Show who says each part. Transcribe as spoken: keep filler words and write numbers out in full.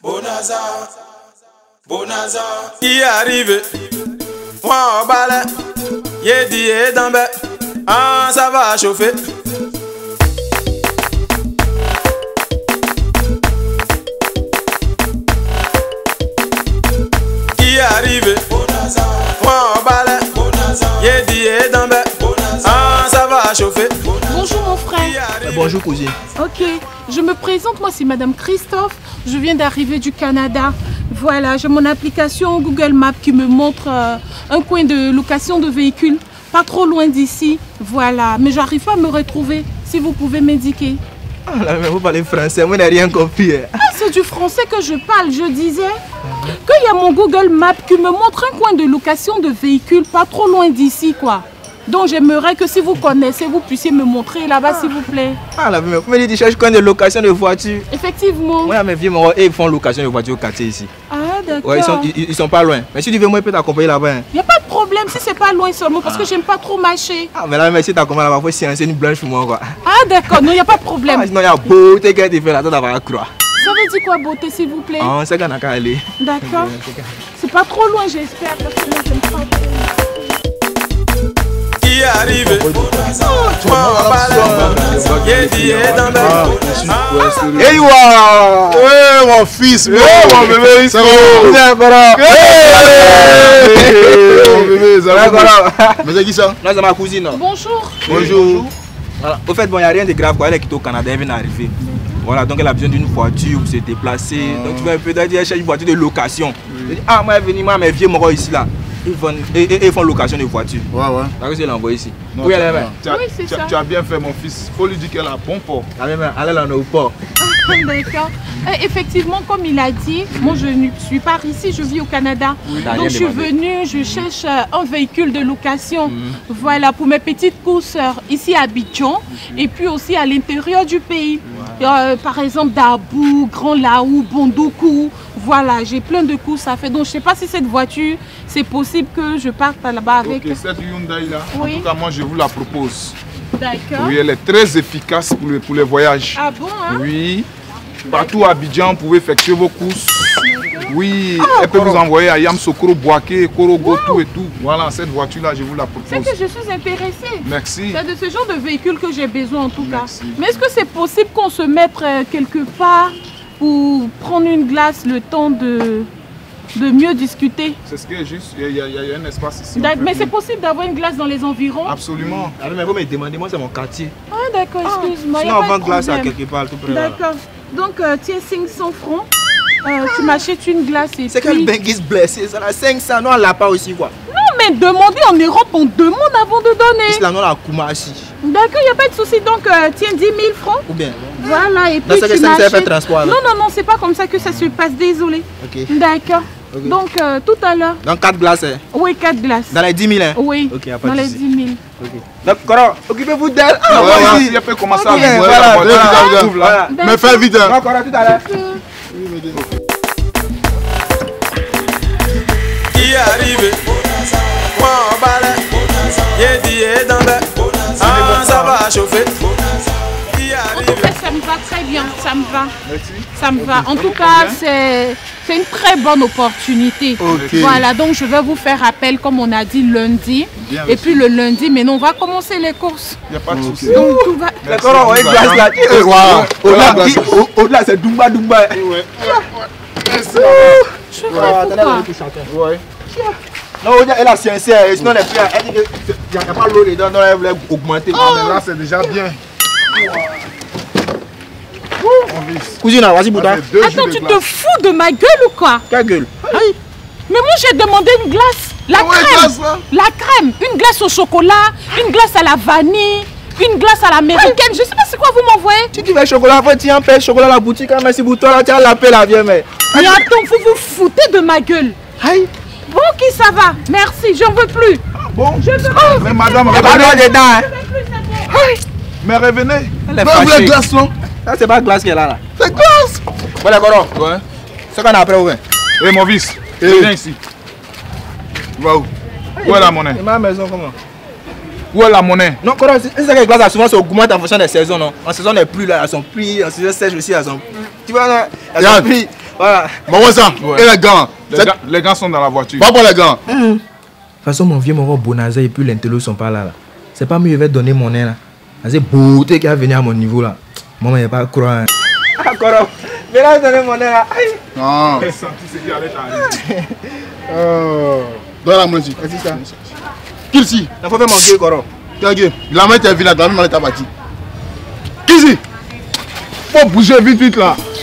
Speaker 1: Bonaza, Bonaza, y arrive. Moi au balai, yé dit et d'ambé. Ah, ça va chauffer. Y arrive. Bonaza, moi au balai, yé dit et d'ambé. Ah, ça va chauffer.
Speaker 2: Bonjour mon frère.
Speaker 3: Euh, bonjour cousine.
Speaker 2: Ok, je me présente, moi c'est Madame Christophe. Je viens d'arriver du Canada. Voilà, j'ai mon application Google Maps qui me montre euh, un coin de location de véhicules, pas trop loin d'ici. Voilà, mais j'arrive pas à me retrouver. Si vous pouvez m'indiquer.
Speaker 3: Ah là, mais vous parlez français, moi je n'ai rien compris.
Speaker 2: Ah, c'est du français que je parle, je disais. Qu'il y a mon Google Maps qui me montre un coin de location de véhicules, pas trop loin d'ici, quoi. Donc j'aimerais que si vous connaissez, vous puissiez me montrer là-bas, ah. s'il vous plaît.
Speaker 3: Ah là, mais vous me dites que je connais de location de voiture.
Speaker 2: Effectivement.
Speaker 3: Oui, mes vieux, ils font location de voiture au quartier ici.
Speaker 2: Ah d'accord.
Speaker 3: Ouais, ils, sont, ils, ils sont pas loin. Mais si tu veux, moi je peux t'accompagner là-bas. Il hein.
Speaker 2: n'y a pas de problème si c'est pas loin seulement, parce ah. que j'aime pas trop marcher.
Speaker 3: Ah mais là, mais si t'accompagnes là-bas, il faut silencer une blanche pour moi quoi.
Speaker 2: Ah d'accord, non, il n'y a pas de problème.
Speaker 3: Ah, sinon il y a beauté qui a été fait là-dedans d'avoir la croix.
Speaker 2: Ça veut dire quoi beauté s'il vous plaît?
Speaker 3: Ah, c'est qu'on a qu'à aller.
Speaker 2: D'accord. C'est pas trop loin j'espère, parce que moi j'aime pas trop.
Speaker 1: Y arrive.
Speaker 4: Hey wa! Hey mon fils, hey mon bébé, c'est bon. Mon bébé, ça va. Mais c'est qui ça?
Speaker 3: Là c'est ma cousine.
Speaker 2: Bonjour.
Speaker 3: Bonjour. Voilà. Au fait bon, il n'y a rien de grave quoi. Elle est quittée au Canada, elle vient d'arriver. Voilà, donc elle a besoin d'une voiture pour se déplacer. Ah. Donc tu vas un peu dire elle cherche une voiture de location. Oui. Ah moi elle est venue, moi mes vieux morts ici là. Ils font, ils, ils font location de voiture.
Speaker 4: Ouais, ouais.
Speaker 3: D'accord, je l'ai envoyé ici.
Speaker 4: Non,
Speaker 3: oui, elle est
Speaker 4: tu, as, oui, tu, ça. tu as bien fait, mon fils. Il faut lui dire qu'elle a bon port.
Speaker 3: Elle est là au port.
Speaker 2: D'accord. Effectivement, comme il a dit, moi je ne suis pas ici, je vis au Canada. Oui. Donc je suis venue, je cherche un véhicule de location. Mm. Voilà, pour mes petites courses ici à Abidjan mm. et puis aussi à l'intérieur du pays. Ouais. Euh, par exemple, Dabou, Grand Laou, Bondoukou. Voilà, j'ai plein de courses à faire. Donc je ne sais pas si cette voiture, c'est possible que je parte là-bas avec.
Speaker 4: Ok, cette Hyundai là, oui. En tout cas moi je vous la propose.
Speaker 2: D'accord.
Speaker 4: Oui, elle est très efficace pour les, pour les voyages.
Speaker 2: Ah bon hein?
Speaker 4: Oui. Partout à Abidjan, vous pouvez effectuer vos courses. Oui, ah, elle peut vous envoyer à Yamsokoro, Boaké, Korogotou wow. et tout. Voilà, cette voiture-là, je vous la propose.
Speaker 2: C'est que je suis intéressée.
Speaker 4: Merci.
Speaker 2: C'est de ce genre de véhicule que j'ai besoin en tout
Speaker 4: Merci.
Speaker 2: cas. Mais est-ce que c'est possible qu'on se mette quelque part pour prendre une glace le temps de, de mieux discuter?
Speaker 4: C'est ce qui est juste, il y, y, y a un espace ici.
Speaker 2: Mais c'est possible d'avoir une glace dans les environs?
Speaker 4: Absolument.
Speaker 3: Ah, mais vous me demandez, moi c'est mon quartier.
Speaker 2: Ah d'accord, excuse-moi.
Speaker 3: Sinon on vend glace à quelque part tout près.
Speaker 2: D'accord. Donc euh, tiens cinq cents francs. Euh, ah. Tu m'achètes une glace et
Speaker 3: c'est
Speaker 2: puis...
Speaker 3: quel benguis blessé, ça a cinq cents, non on l'a pas aussi quoi.
Speaker 2: Non mais demander en Europe, on demande avant de donner.
Speaker 3: C'est là non la Koumachi.
Speaker 2: D'accord, il n'y a pas de souci, donc euh, tiens dix mille francs.
Speaker 3: Ou bien.
Speaker 2: Voilà, et puis
Speaker 3: non, tu m'achètes... fait transport.
Speaker 2: Non, non, non, c'est pas comme ça que ça se passe, désolé.
Speaker 3: Ok.
Speaker 2: D'accord. Okay. Donc euh, tout à l'heure.
Speaker 3: Donc quatre glaces hein?
Speaker 2: Oui, quatre glaces.
Speaker 3: Dans les dix mille hein?
Speaker 2: Oui,
Speaker 3: okay, pas
Speaker 2: dans les dix mille.
Speaker 3: Ok. Donc, Coro, occupez-vous d'elle.
Speaker 4: Ah, ouais, ouais, si elle peut commencer okay. à vous voilà, voilà, voilà, voilà, voilà. Mais fais vite.
Speaker 3: Hein. Coro, tout à l'heure.
Speaker 1: Y arrive. Moi au balai. Yé dit et d'ambé. Ah, ça va chauffer.
Speaker 2: En tout cas, ça me va très bien, ça me va.
Speaker 4: Merci.
Speaker 2: Ça me va. En tout cas, c'est une très bonne opportunité.
Speaker 4: Okay.
Speaker 2: Voilà, donc je vais vous faire appel, comme on a dit, lundi.
Speaker 4: Bien,
Speaker 2: et puis le lundi, maintenant, on va commencer les courses.
Speaker 4: Il n'y a pas de
Speaker 3: okay.
Speaker 4: souci.
Speaker 2: Donc tout va.
Speaker 3: D'accord, on va glace là. Au-delà, c'est Dumba Dumba.
Speaker 4: Ouais.
Speaker 2: Je fais quoi?
Speaker 4: Ouais.
Speaker 3: Non, elle a sincère, sinon elle est prête. Elle dit qu'il n'y a pas l'eau dedans, donc elle voulait augmenter.
Speaker 4: Oh. Mais là, c'est déjà bien.
Speaker 3: Cousine, vas-y, Bouddha.
Speaker 2: Attends, tu te fous de ma gueule ou quoi?
Speaker 3: Quelle gueule?
Speaker 2: Oui. Mais moi, j'ai demandé une glace. La
Speaker 4: ah ouais,
Speaker 2: crème.
Speaker 4: Glace, hein?
Speaker 2: La crème. Une glace au chocolat, une glace à la vanille, une glace à l'américaine. Je sais pas c'est quoi vous m'envoyez.
Speaker 3: Si tu veux chocolat, tu as un peu de chocolat à la boutique. Merci pour toi, là, tu as la paix, la vieille mère.
Speaker 2: Mais attends, vous vous foutez de ma gueule.
Speaker 3: Aïe.
Speaker 2: Bon, qui ça va? Merci, j'en veux plus.
Speaker 4: Ah, bon,
Speaker 2: je veux
Speaker 4: oh, mais madame,
Speaker 3: revenez. Pas dedans, hein.
Speaker 4: Aïe. Mais revenez.
Speaker 3: Mais vous voulez glace, non? Ça, c'est pas glace qu'elle a là.
Speaker 4: C'est glace.
Speaker 3: Bon, d'accord.
Speaker 4: Ouais.
Speaker 3: C'est qu'on a après, ouais.
Speaker 4: Eh, mon fils, hey. Viens ici. Va où? Où est la monnaie?
Speaker 3: Ma maison, comment?
Speaker 4: Où est la monnaie?
Speaker 3: Non, c'est que les glaces, souvent, ça augmente en fonction des saisons, non? En saison des pluies, là, elles sont pris. En saison sèche aussi, elles sont. Tu vois, elles sont pris. Voilà.
Speaker 5: Maman ça,
Speaker 4: Ouais.
Speaker 5: et les gants.
Speaker 4: Les gars, les gars sont dans la voiture.
Speaker 5: Va pour les gants.
Speaker 3: De toute façon, mon vieux Moro Bonaza et puis l'intello sont pas là. là. C'est pas mieux, je vais te donner mon nez là. C'est beauté qui va venir à mon niveau là. Maman, il n'y a pas à croire. Ah, Koro. Mais là, je donne mon nez là. Aïe.
Speaker 5: Ah.
Speaker 4: J'ai senti ce qui allait t'arriver.
Speaker 5: Euh. Donne la main ici.
Speaker 3: C'est ça.
Speaker 5: Qui ici?
Speaker 3: Il faut faire mon gueule, Koro.
Speaker 5: Regarde, la main est vide là, la main est abattue. Qui ici?
Speaker 4: Faut bouger vite, vite là.